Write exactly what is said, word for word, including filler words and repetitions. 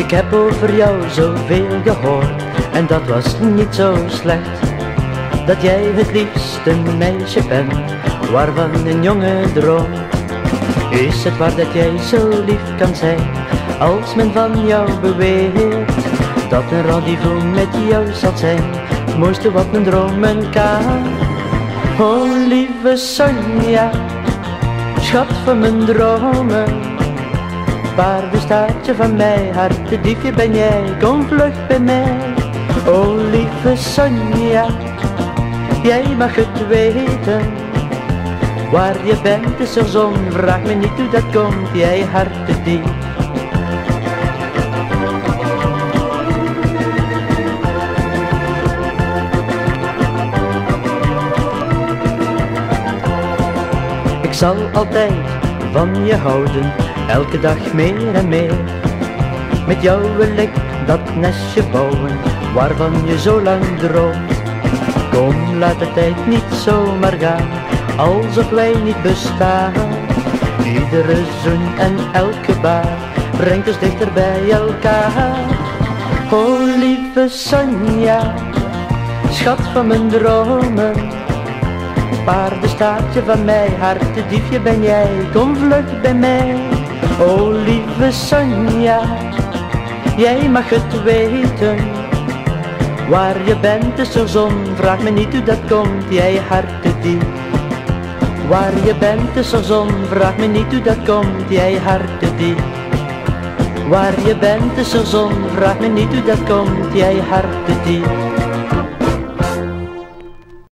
Ik heb over jou zoveel gehoord en dat was niet zo slecht. Dat jij het liefst een meisje bent, waarvan een jongen droomt. Is het waar dat jij zo lief kan zijn, als men van jou beweert dat een rendezvous met jou zal zijn, het mooiste wat men dromen kan. Oh lieve Sonja, schat van mijn dromen, paardenstaartje van mij, hartediefje ben jij, kom vlug bij mij. Oh lieve Sonja, jij mag het weten, waar je bent is er zon, vraag me niet hoe dat komt, jij hartedief. Ik zal altijd van je houden, elke dag meer en meer. Met jou wil ik dat nestje bouwen, waarvan je zo lang droomt. Kom, laat de tijd niet zomaar gaan, alsof wij niet bestaan. Iedere zoen en elke baar brengt ons dichter bij elkaar. Oh lieve Sonja, schat van mijn dromen, paardenstaartje van mij, hartediefje ben jij, kom vlug bij mij. Oh lieve Sonja, jij mag het weten, waar je bent is er zon, vraag me niet hoe dat komt, jij hartedief. Waar je bent is er zon, vraag me niet hoe dat komt, jij hartedief. Waar je bent is er zon, vraag me niet hoe dat komt, jij hartedief.